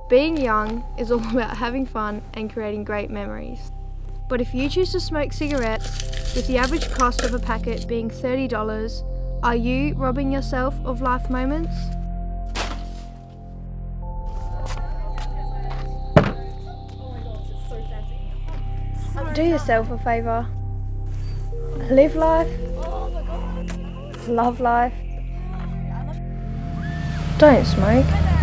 Being young is all about having fun and creating great memories. But if you choose to smoke cigarettes, with the average cost of a packet being $30, are you robbing yourself of life moments? Do yourself a favour. Live life. Love life. Don't smoke.